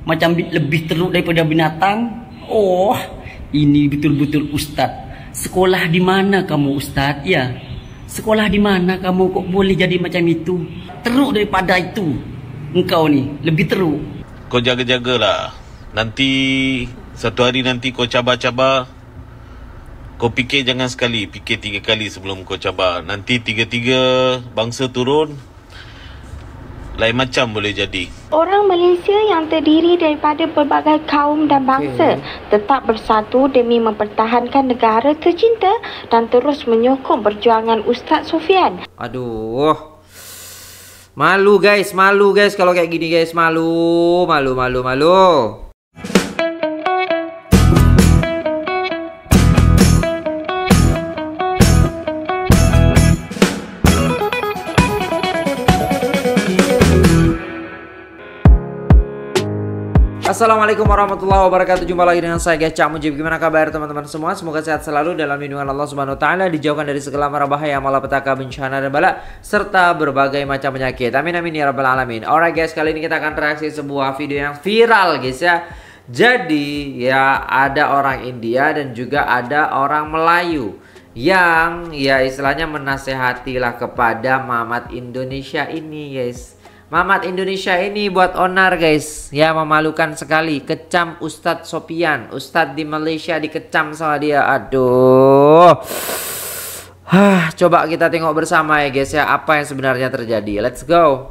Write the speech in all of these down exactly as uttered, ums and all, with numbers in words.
macam lebih teruk daripada binatang. Oh, ini betul-betul Ustaz. Sekolah di mana kamu Ustaz? Ya, sekolah di mana kamu kok boleh jadi macam itu? Teruk daripada itu. Engkau ni lebih teruk. Kau jaga-jagalah. Nanti satu hari nanti kau cabar-cabar, kau fikir jangan sekali, fikir tiga kali sebelum kau cabar. Nanti tiga-tiga bangsa turun, lain macam boleh jadi. Orang Malaysia yang terdiri daripada berbagai kaum dan bangsa okay. tetap bersatu demi mempertahankan negara tercinta dan terus menyokong perjuangan Ustaz Sofian. Aduh, malu guys, malu guys kalau kayak gini guys, malu, malu, malu, malu. Assalamualaikum warahmatullahi wabarakatuh. Jumpa lagi dengan saya guys, Cak Mujib. Gimana kabar teman-teman semua? Semoga sehat selalu dalam lindungan Allah Subhanahu wa taala, dijauhkan dari segala mara bahaya, malapetaka, bencana dan bala serta berbagai macam penyakit. Amin amin ya rabbal alamin. Alright guys, kali ini kita akan reaksi sebuah video yang viral guys ya. Jadi ya ada orang India dan juga ada orang Melayu yang ya istilahnya menasehatilah kepada Mamat Indonesia ini guys. Mamat Indonesia ini buat onar guys. Ya, memalukan sekali. Kecam Ustadz Sofian. Ustadz di Malaysia dikecam sama dia. Aduh. Hah, coba kita tengok bersama ya guys ya, apa yang sebenarnya terjadi. Let's go.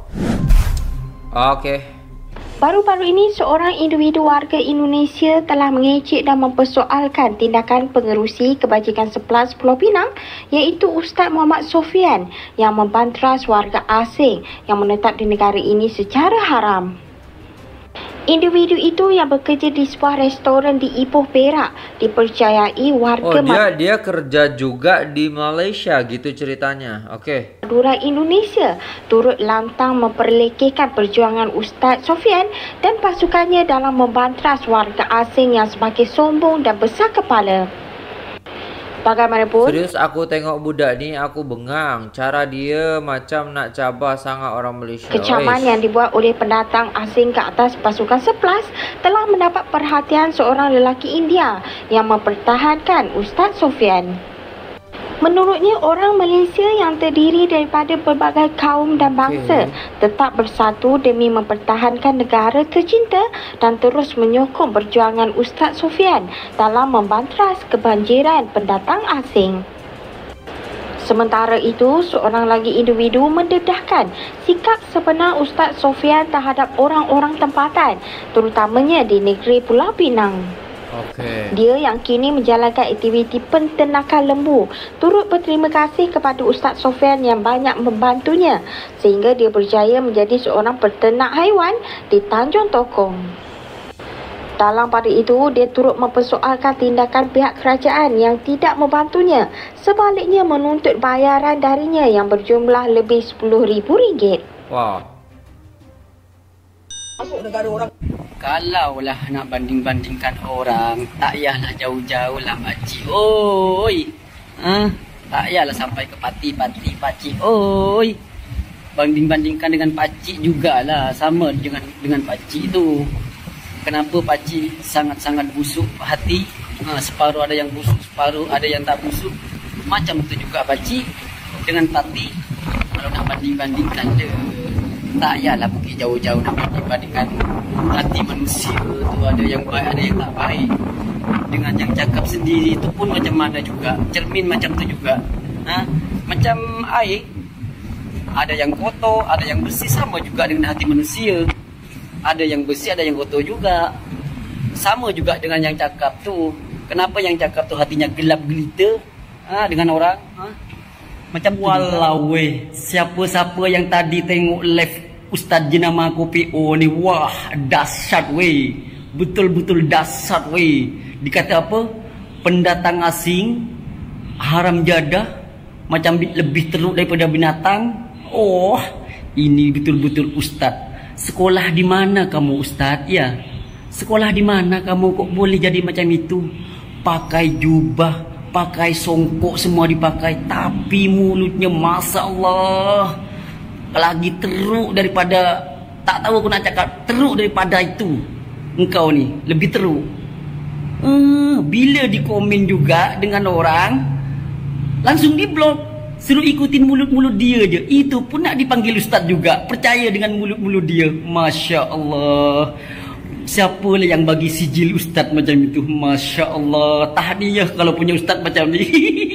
Oke okay. Baru-baru ini, seorang individu warga Indonesia telah mengejek dan mempersoalkan tindakan pengerusi kebajikan sebelas Pulau Pinang, iaitu Ustaz Muhammad Sofian yang membantras warga asing yang menetap di negara ini secara haram. Individu itu yang bekerja di sebuah restoran di Ipoh, Perak, dipercayai warga... Oh, dia, dia kerja juga di Malaysia gitu ceritanya. Oke. Okay. Madura Indonesia turut lantang memperlekehkan perjuangan Ustaz Sofian dan pasukannya dalam membantras warga asing yang semakin sombong dan besar kepala. Bagaimanapun, serius aku tengok budak ni aku bengang. Cara dia macam nak cabar sangat orang Malaysia. Kecaman Eish. yang dibuat oleh pendatang asing ke atas pasukan sebelas telah mendapat perhatian seorang lelaki India yang mempertahankan Ustaz Sofian. Menurutnya, orang Malaysia yang terdiri daripada berbagai kaum dan bangsa okay. tetap bersatu demi mempertahankan negara tercinta dan terus menyokong perjuangan Ustaz Sofian dalam membantras kebanjiran pendatang asing. Sementara itu, seorang lagi individu mendedahkan sikap sebenar Ustaz Sofian terhadap orang-orang tempatan, terutamanya di negeri Pulau Pinang. Okay. Dia yang kini menjalankan aktiviti penternakan lembu turut berterima kasih kepada Ustaz Sofian yang banyak membantunya sehingga dia berjaya menjadi seorang peternak haiwan di Tanjung Tokong. Dalam pada itu, dia turut mempersoalkan tindakan pihak kerajaan yang tidak membantunya, sebaliknya menuntut bayaran darinya yang berjumlah lebih sepuluh ribu ringgit. Wow. Masuk negara orang. Kalau lah nak banding-bandingkan orang, tak payahlah jauh-jauh lah pakcik. Oi. Ha? Tak payahlah sampai ke parti-parti pakcik. Oi. Banding-bandingkan dengan pakcik jugalah, sama dengan dengan pakcik tu. Kenapa pakcik sangat-sangat busuk hati? Ha, separuh ada yang busuk, separuh ada yang tak busuk. Macam tu juga pakcik dengan parti. Kalau nak banding-bandingkan dia, tak payahlah pergi jauh-jauh nak bandingkan hati manusia tu, ada yang baik ada yang tak baik. Dengan yang cakap sendiri tu pun macam mana juga, cermin macam tu juga. Ha? Macam air, ada yang kotor, ada yang bersih, sama juga dengan hati manusia. Ada yang bersih, ada yang kotor juga. Sama juga dengan yang cakap tu. Kenapa yang cakap tu hatinya gelap gelita ha, dengan orang? Ha? Macam walau weh, siapa-siapa yang tadi tengok live Ustaz jenama Kopi O ni, wah dahsyat weh, betul-betul dahsyat weh. Dikata apa? Pendatang asing haram jadah, macam lebih teruk daripada binatang. Oh, ini betul-betul Ustaz. Sekolah di mana kamu Ustaz? Ya, sekolah di mana kamu kok boleh jadi macam itu? Pakai jubah, pakai songkok semua dipakai, tapi mulutnya Masya Allah lagi teruk daripada, tak tahu aku nak cakap, teruk daripada itu. engkau ni lebih teruk. Uh, bila dikomen juga dengan orang, langsung diblok, suruh ikutin mulut-mulut dia je. Itu pun nak dipanggil ustaz juga, percaya dengan mulut-mulut dia. Masya Allah. Siapalah yang bagi sijil ustaz macam itu? Masya Allah. Tahniah kalau punya ustaz macam ni.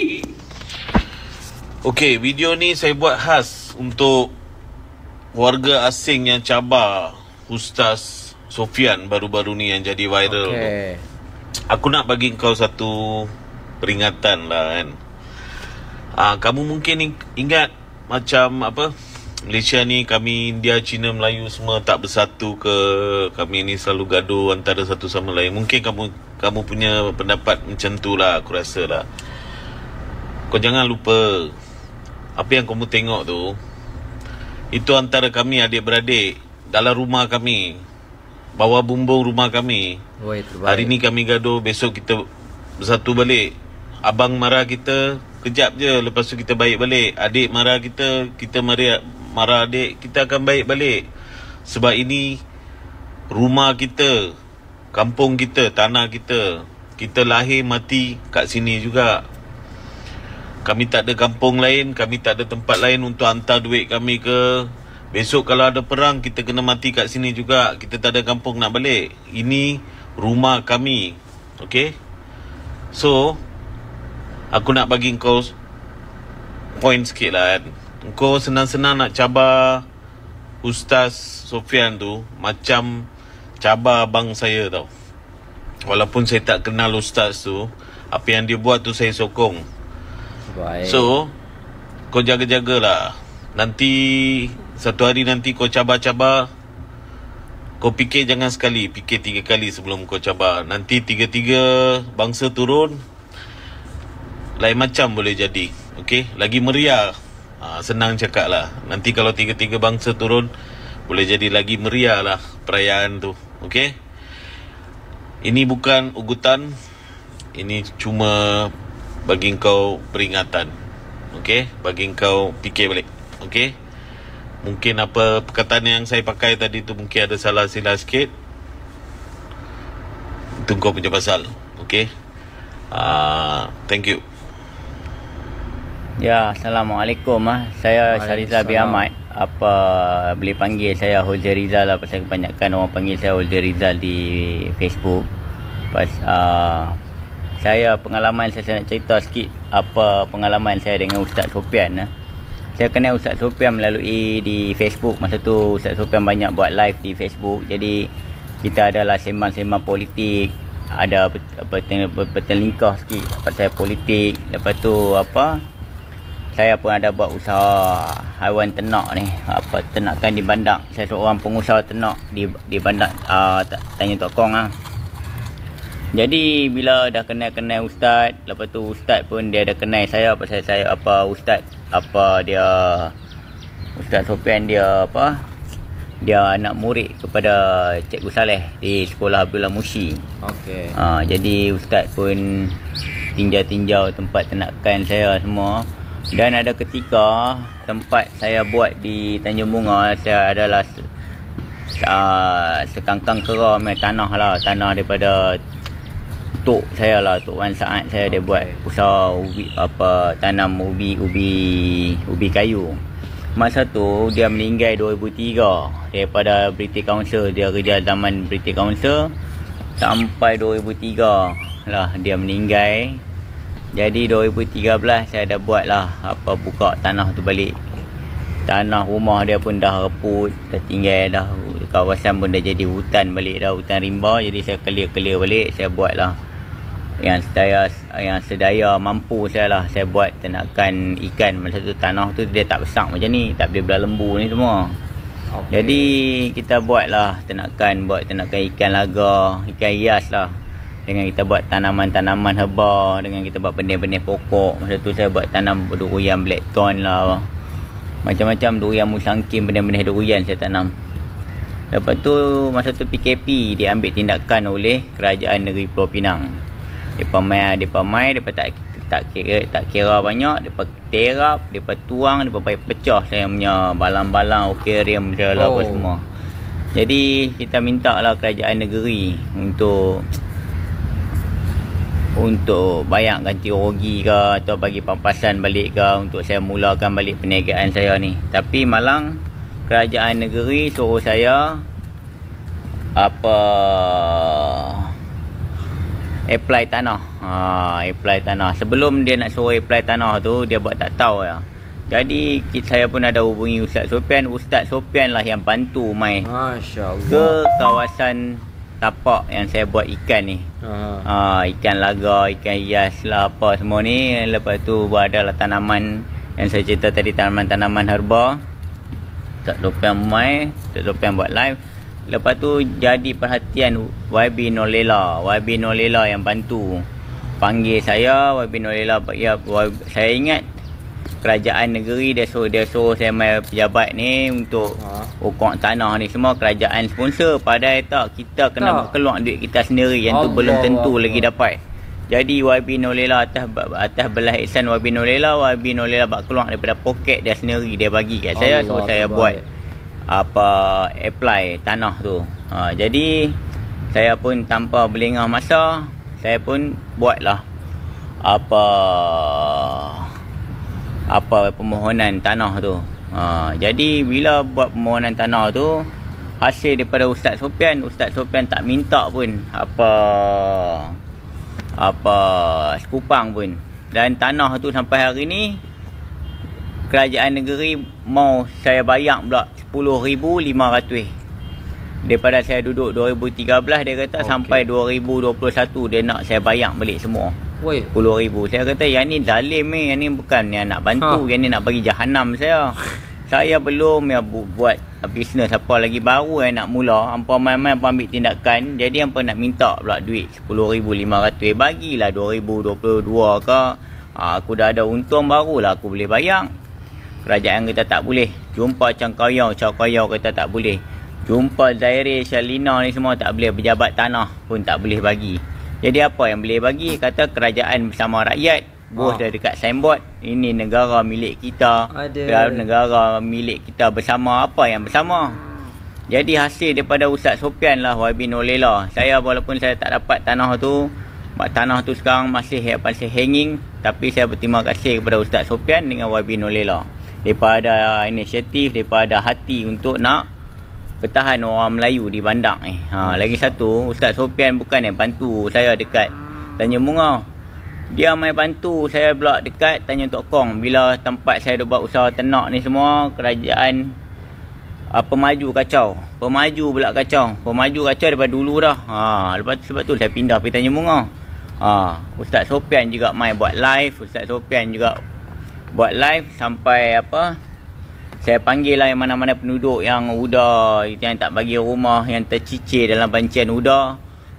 Okey, video ni saya buat khas untuk warga asing yang cabar Ustaz Sofian baru-baru ni yang jadi viral. Okay. Aku nak bagi kau satu peringatan lah kan. Ah, kamu mungkin ingat macam apa, Malaysia ni kami India, Cina, Melayu semua tak bersatu ke, kami ni selalu gaduh antara satu sama lain. Mungkin kamu kamu punya pendapat macam tu lah, aku rasa lah. Kau jangan lupa apa yang kamu tengok tu, itu antara kami adik-beradik dalam rumah kami, bawah bumbung rumah kami. Oh, hari ni kami gaduh, besok kita bersatu balik. Abang marah kita, kejap je, lepas tu kita baik balik. Adik marah kita, kita marah, marah adik, kita akan baik balik. Sebab ini rumah kita, kampung kita, tanah kita. Kita lahir mati kat sini juga. Kami tak ada kampung lain, kami tak ada tempat lain untuk hantar duit kami ke. Besok kalau ada perang, kita kena mati kat sini juga. Kita tak ada kampung nak balik. Ini rumah kami. Okay? So, aku nak bagi kau point sikit lah kan. Kau senang-senang nak cabar Ustaz Sofian tu, macam cabar abang saya tau. Walaupun saya tak kenal Ustaz tu, apa yang dia buat tu saya sokong. Baik. So, kau jaga-jagalah. Nanti satu hari nanti kau cabar-cabar, kau fikir jangan sekali, fikir tiga kali sebelum kau cabar. Nanti tiga-tiga bangsa turun, lain macam boleh jadi. Okey, lagi meriah. Ha, senang cakap lah. Nanti kalau tiga-tiga bangsa turun, boleh jadi lagi meriah lah perayaan tu. Okey, ini bukan ugutan, ini cuma bagi kau peringatan. Okey, bagi kau fikir balik. Okey, mungkin apa perkataan yang saya pakai tadi tu mungkin ada salah silap sikit. Itu kau punya pasal. Okey, uh, thank you. Ya, Assalamualaikum ah. Saya Syahrizal bin Ahmad. Apa boleh panggil saya Holzer Rizal lah, pasal kebanyakan orang panggil saya Holzer Rizal di Facebook. Pas uh, saya pengalaman saya, saya nak cerita sikit apa pengalaman saya dengan Ustaz Sofian. Nah. Saya kenal Ustaz Sofian melalui di Facebook. Masa tu Ustaz Sofian banyak buat live di Facebook. Jadi kita adalah sembang-sembang politik, ada bertelingkah sikit pasal politik. Lepas tu apa, saya pun ada buat usaha haiwan ternak ni, apa ternakan di bandar. Saya seorang pengusaha ternak di di bandar uh, Tanya Tok Kong ah. Jadi bila dah kenal-kenal ustaz, lepas tu ustaz pun dia ada kenal saya pasal saya apa ustaz apa dia Ustaz Sofian dia apa dia anak murid kepada Cikgu Saleh di Sekolah Abdullah Mushi. Okey. Ha, jadi ustaz pun tinjau-tinjau tempat ternakan saya semua. Dan ada ketika tempat saya buat di Tanjung Bunga, saya adalah uh, sekangkang kera main tanah lah, tanah daripada tok saya lah, Tok Wan Saad saya. Dia buat usaha ubi, apa tanam ubi ubi ubi kayu. Masa tu dia meninggal dua ribu tiga daripada British Council. Dia kerja zaman British Council sampai dua ribu tiga lah dia meninggal. Jadi dua ribu tiga belas saya dah buat lah apa buka tanah tu balik. Tanah rumah dia pun dah reput, dah tinggal dah, kawasan pun dah jadi hutan balik dah, hutan rimba. Jadi saya clear-clear balik, saya buat lah yang sedaya yang sedaya mampu saya lah. Saya buat ternakan ikan. Masa tu tanah tu dia tak besar macam ni, tak boleh belah lembu ni semua. Okay. Jadi kita buat lah ternakan, buat ternakan ikan laga, ikan hias lah. Dengan kita buat tanaman-tanaman herba, dengan kita buat benih-benih pokok. Masa tu saya buat tanam durian blackthorn lah, macam-macam durian musangkim, benih-benih durian saya tanam. Lepas tu masa tu P K P dia ambil tindakan oleh Kerajaan Negeri Pulau Pinang. Depa mai, depa mai, depa tak tak kira tak kira banyak, depa terap, depa tuang, depa pai pecah saya punya balang-balang, aquarium saya lah, oh. apa semua. Jadi kita minta lah kerajaan negeri untuk untuk bayar ganti rugi ke atau bagi pampasan balik ke untuk saya mulakan balik perniagaan saya ni. Tapi malang kerajaan negeri suruh saya apa apply tanah. Ha, apply tanah. Sebelum dia nak suruh apply tanah tu, dia buat tak tahu ya. Jadi saya pun ada hubungi Ustaz Sofian. Ustaz Sofian lah yang bantu mai Masya-Allah. ke kawasan tapak yang saya buat ikan ni. Ha, ikan laga, ikan hias lah apa semua ni. Lepas tu ada lah tanaman yang saya cerita tadi, tanaman-tanaman herba. Ustaz Sofian mai, Ustaz Sofian buat live. Lepas tu jadi perhatian Y B Nolela. Y B Nolela yang bantu. Panggil saya, Y B Nolela, ya, saya ingat kerajaan negeri dia suruh, dia suruh saya mai pejabat ni untuk ha. ukur tanah ni semua kerajaan sponsor. Padahal tak, kita kena tak. keluar duit kita sendiri. Yang Allah tu belum tentu Allah. lagi dapat. Jadi Y B Nolela atas atas belah ihsan Y B Nolela, Y B Nolela bak keluar daripada poket dia sendiri, dia bagi kat saya. So saya buat apa apply tanah tu. Ha, jadi saya pun tanpa berlengah masa, saya pun buatlah apa apa permohonan tanah tu. Ha, jadi bila buat permohonan tanah tu, hasil daripada Ustaz Sofian, Ustaz Sofian tak minta pun apa apa sekupang pun. Dan tanah tu sampai hari ni kerajaan negeri mau saya bayar pula sepuluh ribu lima ratus. Daripada saya duduk dua ribu tiga belas, dia kata okay. sampai dua ribu dua puluh satu dia nak saya bayar balik semua. Woi, sepuluh ribu. Saya kata yang ni zalim ni, yang ni bukan yang nak bantu, ha. yang ni nak bagi jahanam saya. Saya belum ya bu buat bisnes apa lagi, baru yang nak mula. Hampa mai-mai hampa ambil tindakan. Jadi hampa nak minta pula duit sepuluh ribu lima ratus. Bagilah dua ribu dua puluh dua ke. Ha, aku dah ada untung, barulah aku boleh bayar. Kerajaan kata tak boleh. Jumpa Cang Kayau, Cang Kayau kata tak boleh. Jumpa Zaire, Shalina ni semua tak boleh. Pejabat tanah pun tak boleh bagi. Jadi apa yang boleh bagi? Kata kerajaan bersama rakyat. Bos dah dekat signboard. Ini negara milik kita. Ada. Negara milik kita bersama. Apa yang bersama? Jadi hasil daripada Ustaz Sofian lah, Y B Nolela. Saya walaupun saya tak dapat tanah tu, tanah tu sekarang masih masih hanging, tapi saya berterima kasih kepada Ustaz Sofian dengan Y B Nolela. Daripada inisiatif, daripada hati untuk nak bertahan orang Melayu di Bandar ni. Ha, lagi satu, Ustaz Sofian bukan yang bantu saya dekat Tanjung Bunga. Dia main bantu saya pula dekat Tanjung Tok Kong. Bila tempat saya buat usaha ternak ni semua, kerajaan uh, pemaju kacau. Pemaju pula kacau. Pemaju kacau daripada dulu dah. Ha, lepas tu, sebab tu saya pindah pergi Tanjung Bunga. Ha, Ustaz Sofian juga main buat live. Ustaz Sofian juga buat live sampai apa, saya panggil lah yang mana-mana penduduk yang uda, yang tak bagi rumah, yang tercicir dalam bancian uda.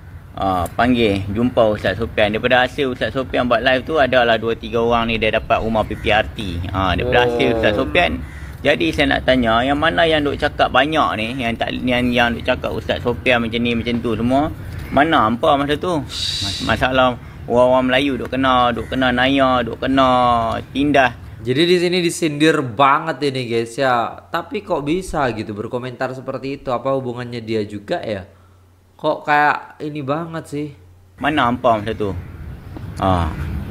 Ha, panggil, jumpa Ustaz Sofian. Daripada hasil Ustaz Sofian buat live tu, adalah dua tiga orang ni dia dapat rumah P P R T. Ha, daripada oh. hasil Ustaz Sofian. Jadi saya nak tanya, yang mana yang duk cakap banyak ni, yang tak yang yang duk cakap Ustaz Sofian macam ni, macam tu semua, mana hampa masa tu? Masalah orang-orang Melayu duk kena, duk kena naya, duk kena tindas. Jadi di sini disindir banget ini guys ya. Tapi kok bisa gitu berkomentar seperti itu? Apa hubungannya dia juga ya? Kok kayak ini banget sih? Mana hampa masa tu? Ha.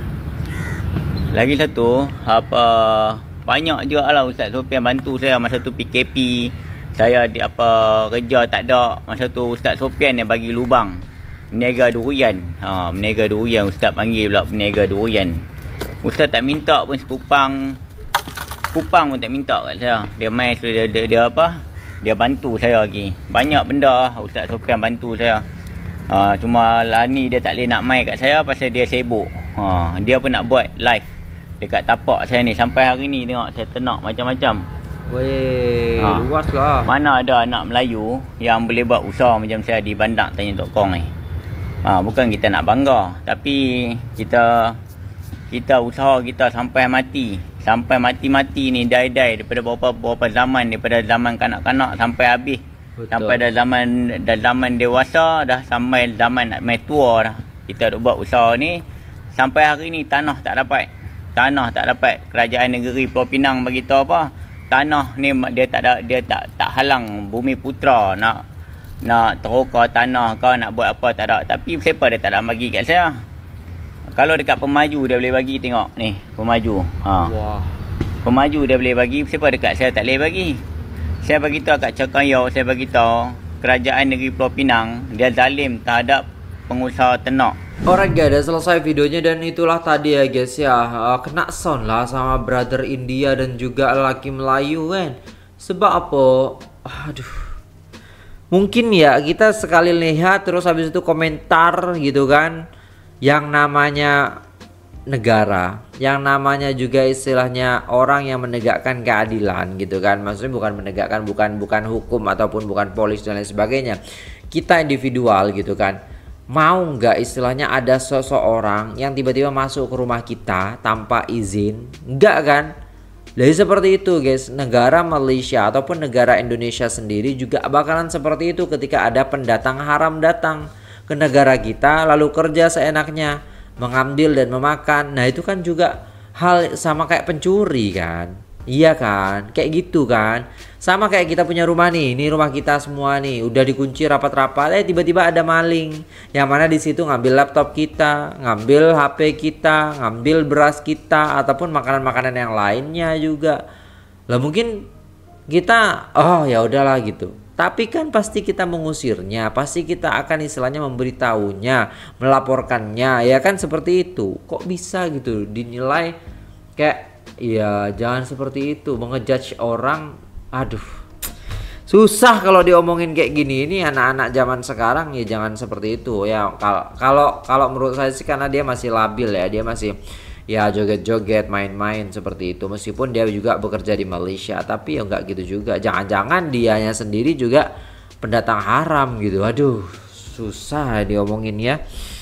Lagi satu, apa banyak juga lah Ustaz Sofian bantu saya masa tu P K P. Saya di apa kerja tak ada. Masa tu Ustaz Sofian yang bagi lubang. Meniaga durian. Ha, meniaga durian, Ustaz panggil pula meniaga durian. Ustaz tak minta pun sekupang. Kupang pun tak minta kat saya. Dia main dia, dia, dia apa? Dia bantu saya lagi. Banyak benda Ustaz Sofian bantu saya. Ha, cuma lah ni dia tak boleh nak main kat saya pasal dia sibuk. Ha, dia pun nak buat live dekat tapak saya ni. Sampai hari ni tengok saya ternak macam-macam. Weh, ha, luas lah. Mana ada anak Melayu yang boleh buat usaha macam saya di Bandar Tanjung Tok Kong ni. Ha, bukan kita nak bangga, tapi kita kita usaha kita sampai mati. Sampai mati-mati ni, dai-dai daripada beberapa beberapa zaman, daripada zaman kanak-kanak sampai habis. Betul. Sampai dah zaman dah zaman dewasa, dah sampai zaman nak mai tua dah. Kita duk buat usaha ni sampai hari ni tanah tak dapat. Tanah tak dapat. Kerajaan negeri Pulau Pinang bagi tahu apa? Tanah ni dia tak ada, dia tak tak halang Bumi Putra nak nak terukar tanah kau, nak buat apa tak ada. Tapi siapa dia tak nak bagi kat saya? Kalau dekat pemaju dia boleh bagi, tengok ni, pemaju. Ha. Wah. Pemaju dia boleh bagi, siapa dekat saya tak boleh bagi. Saya bagi tahu kat Cakayau, saya bagi tahu kerajaan negeri Pulau Pinang dia zalim terhadap pengusaha ternak. Alright guys, udah selesai videonya dan itulah tadi ya guys ya, uh, kena sound lah sama brother India dan juga lelaki Melayu kan. Sebab apa? Aduh. Mungkin ya kita sekali lihat terus habis itu komentar gitu kan. Yang namanya negara, yang namanya juga istilahnya orang yang menegakkan keadilan gitu kan. Maksudnya bukan menegakkan, bukan bukan hukum ataupun bukan polis dan lain sebagainya. Kita individual gitu kan. Mau nggak istilahnya ada seseorang yang tiba-tiba masuk ke rumah kita tanpa izin? Enggak kan? Jadi seperti itu guys. Negara Malaysia ataupun negara Indonesia sendiri juga bakalan seperti itu ketika ada pendatang haram datang ke negara kita lalu kerja seenaknya, mengambil dan memakan. Nah itu kan juga hal sama kayak pencuri kan. Iya kan, kayak gitu kan. Sama kayak kita punya rumah nih, ini rumah kita semua nih, udah dikunci rapat-rapat, eh tiba-tiba ada maling, yang mana di situ ngambil laptop kita, ngambil H P kita, ngambil beras kita, ataupun makanan-makanan yang lainnya juga. Lah mungkin kita, oh ya udahlah gitu. Tapi kan pasti kita mengusirnya, pasti kita akan istilahnya memberitahunya, melaporkannya, ya kan seperti itu. Kok bisa gitu dinilai kayak, ya jangan seperti itu, mengejudge orang. Aduh, susah kalau diomongin kayak gini. Ini anak-anak zaman sekarang ya jangan seperti itu ya. Kalau kalau kalau menurut saya sih karena dia masih labil ya, dia masih ya joget-joget, main-main seperti itu. Meskipun dia juga bekerja di Malaysia, tapi ya nggak gitu juga. Jangan-jangan dianya sendiri juga pendatang haram gitu. Aduh, susah diomongin ya.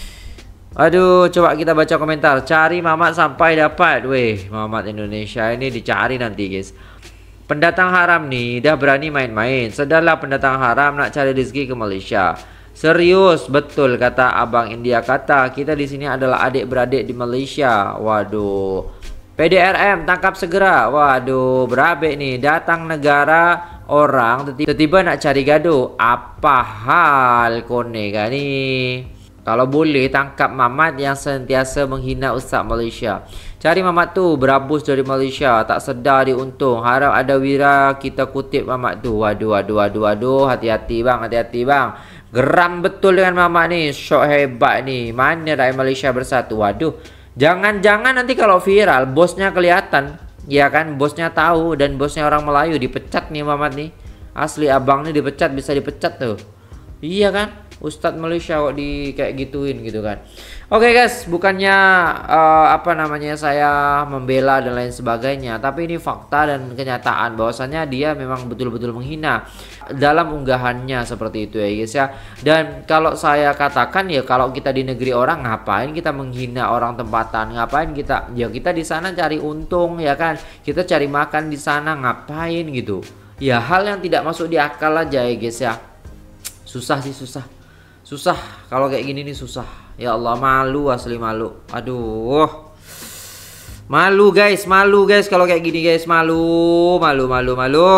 Aduh, coba kita baca komentar. Cari Mamat sampai dapat. Weh, Mamat Indonesia ini dicari nanti guys. Pendatang haram nih, dah berani main-main. Sedarlah pendatang haram nak cari rezeki ke Malaysia. Serius, betul kata Abang India kata. Kita di sini adalah adik-beradik di Malaysia. Waduh. P D R M tangkap segera. Waduh, berabe nih. Datang negara orang tiba-tiba nak cari gaduh. Apa hal kone kan nih? Kalau boleh tangkap Mamat yang sentiasa menghina Ustaz Malaysia. Cari Mamat tu berabus dari Malaysia, tak sedar diuntung. Harap ada wira kita kutip Mamat tu. Waduh, waduh, waduh, waduh. Hati-hati bang, hati-hati bang. Geram betul dengan Mamat ni. Syok hebat ni. Mana rakyat Malaysia bersatu? Waduh. Jangan-jangan nanti kalau viral bosnya kelihatan. Ya kan, bosnya tahu dan bosnya orang Melayu dipecat nih Mamat nih. Asli abang ni dipecat, bisa dipecat tuh. Iya kan? Ustadz Malaysia kok di kayak gituin gitu kan. Oke guys, bukannya uh, apa namanya saya membela dan lain sebagainya, tapi ini fakta dan kenyataan bahwasanya dia memang betul-betul menghina dalam unggahannya seperti itu ya guys ya. Dan kalau saya katakan ya, kalau kita di negeri orang ngapain kita menghina orang tempatan? Ngapain kita? Ya kita di sana cari untung ya kan. Kita cari makan di sana, ngapain gitu. Ya hal yang tidak masuk di akal aja ya guys ya. Susah sih, susah. Susah kalau kayak gini nih, susah. Ya Allah, malu, asli malu. Aduh. Malu guys, malu guys kalau kayak gini guys, malu, malu, malu, malu.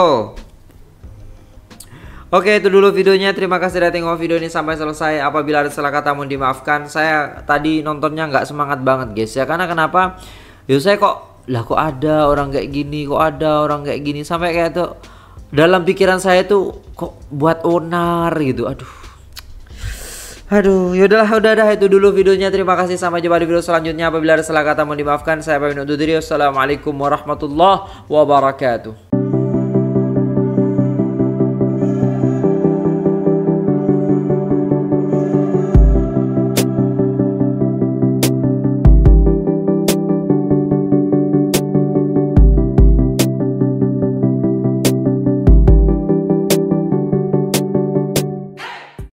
Oke, itu dulu videonya. Terima kasih sudah tengok video ini sampai selesai. Apabila ada salah kata mohon dimaafkan. Saya tadi nontonnya nggak semangat banget guys ya. Karena kenapa? Ya saya kok, lah kok ada orang kayak gini, kok ada orang kayak gini. Sampai kayak tuh dalam pikiran saya tuh kok buat onar gitu. Aduh. Aduh, yaudahlah, udah dah itu dulu videonya. Terima kasih, sampai jumpa di video selanjutnya. Apabila ada salah kata mohon dimaafkan. Saya pamit undur diri. Wassalamualaikum warahmatullahi wabarakatuh.